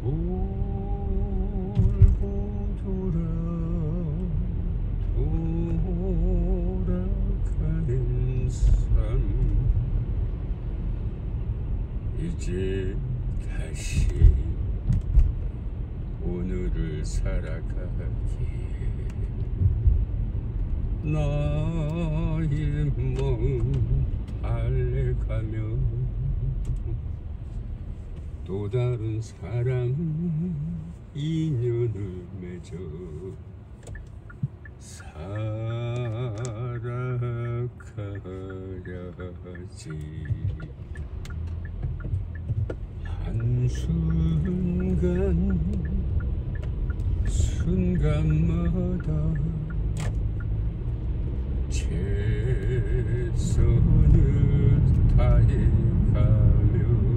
돌고 돌아가는 삶 이제 다시 오늘을 살아가기에 나의 마음 달래가며 또 다른 사람 인연을 맺어 살아가야지. 한순간 순간마다 최선을 다해가며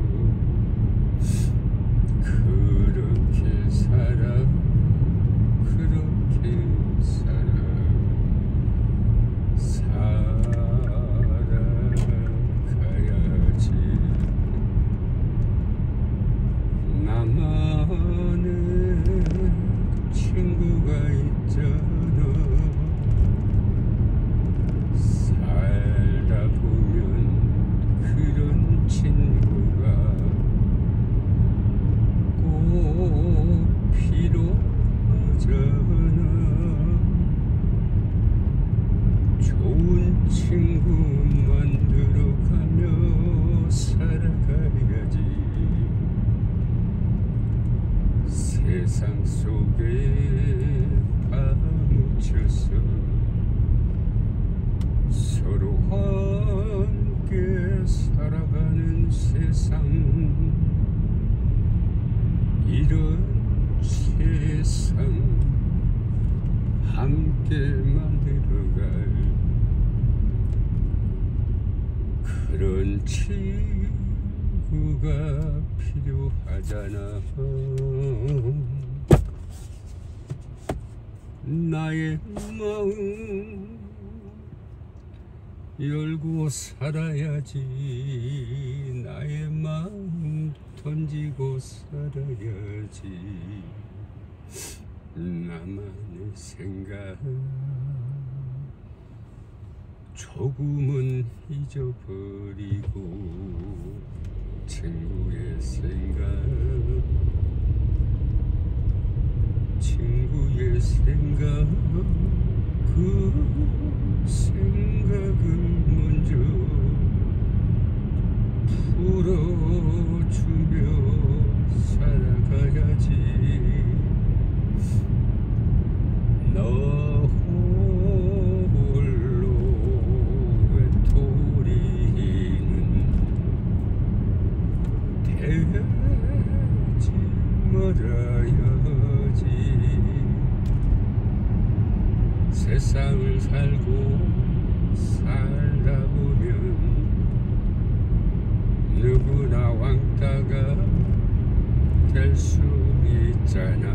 그렇게 살아 그렇게 살아가야지. 나만의 친구가 있잖아. 살다 보면 그런 친구가 꼭 필요하잖아. 좋은 친구 만들어가며 살아가야지. 세상 속에 파묻혀서 서로 함께 살아가는 세상, 이런 세상 함께 만들어갈 그런 친구가 필요하잖아. 나의 마음 열고 살아야지. 나의 마음 던지고 살아야지. 나만의 생각 조금은 잊어버리고 친구의 생각 친구의 생각 그 생각을 먼저 풀어주며 살아가야지. 너 홀로 외톨이는 되지 말아야지. 세상을 살고 살다 보면 누구나 왕따가 될 수 있잖아.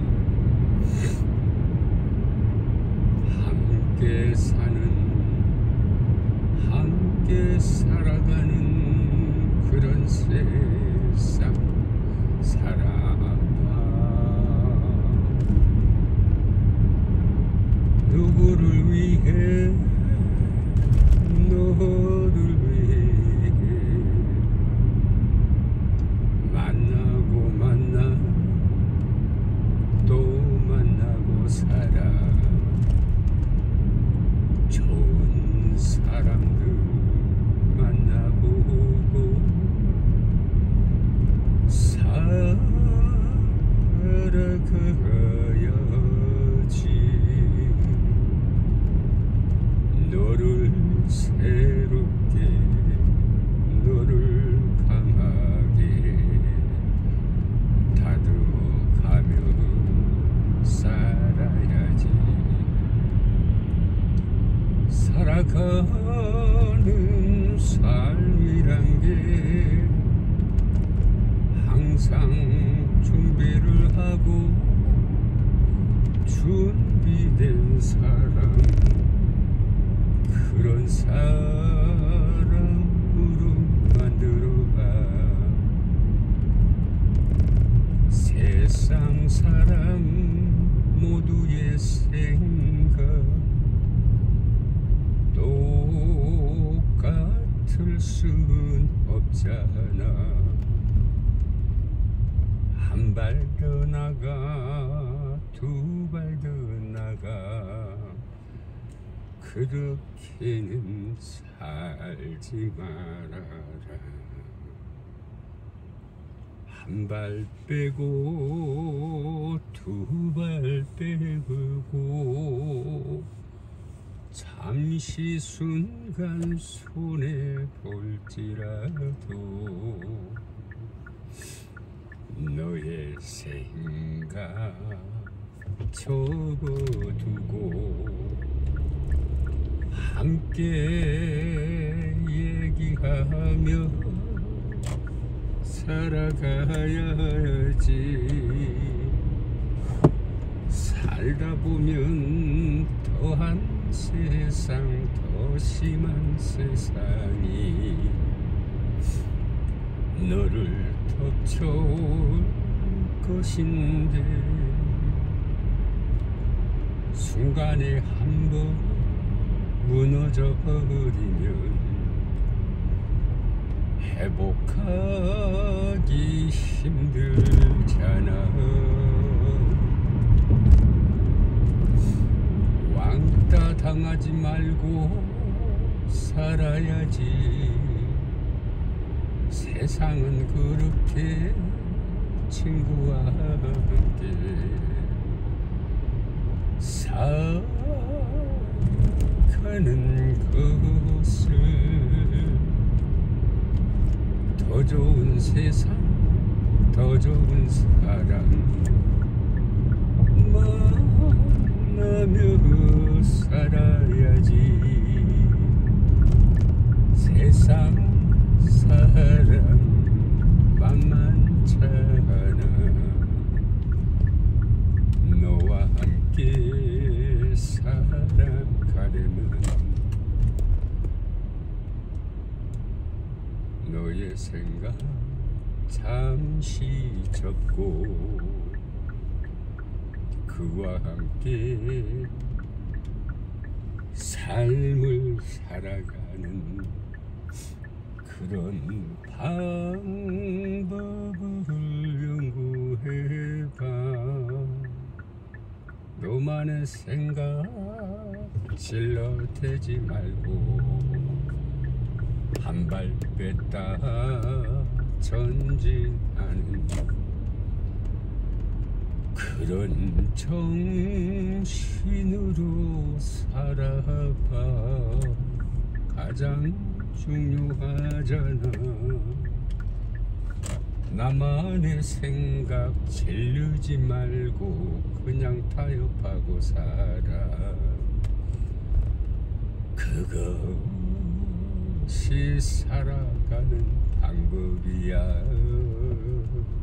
함께 사는 함께 살아가는 그런 세상 살아봐. 누구를 위해 너를 위해 만나고 만나 또 만나고 살아. 좋은 사람들 만나보고 살아가야지. 너를 새롭게 너를 강하게 다듬어가며 살아야지. 살아가는 삶이란 게 항상 준비를 하고 준비된 사람, 그런 사람으로 만들어가. 멈출 순 없잖아. 한 발 더 나가, 두 발 더 나가, 그렇게는 살지 말아라. 한 발 빼고 두 발 빼고 잠시 순간 손해 볼지라도 너의 생각 접어두고 함께 얘기하며 살아가야지. 살다 보면 더한 세상, 더 심한 세상이 너를 덮쳐올 것인데, 순간에 한번 무너져 버리면 회복하기 힘들잖아. 왕따 당하지 말고 살아야지. 세상은 그렇게 친구와 함께 살아가는 것을, 더 좋은 세상, 더 좋은 사람 만나며 살아야지. 세상 사람 만만찮아. 너와 함께 살아가려면 너의 생각 잠시 접고 그와 함께 삶을 살아가는 그런 방법을 연구해봐. 너만의 생각 질러대지 말고 한 발 뺐다 전진하는 그런 정신으로 살아봐. 가장 중요하잖아. 나만의 생각 질르지 말고 그냥 타협하고 살아. 그것이 살아가는 방법이야.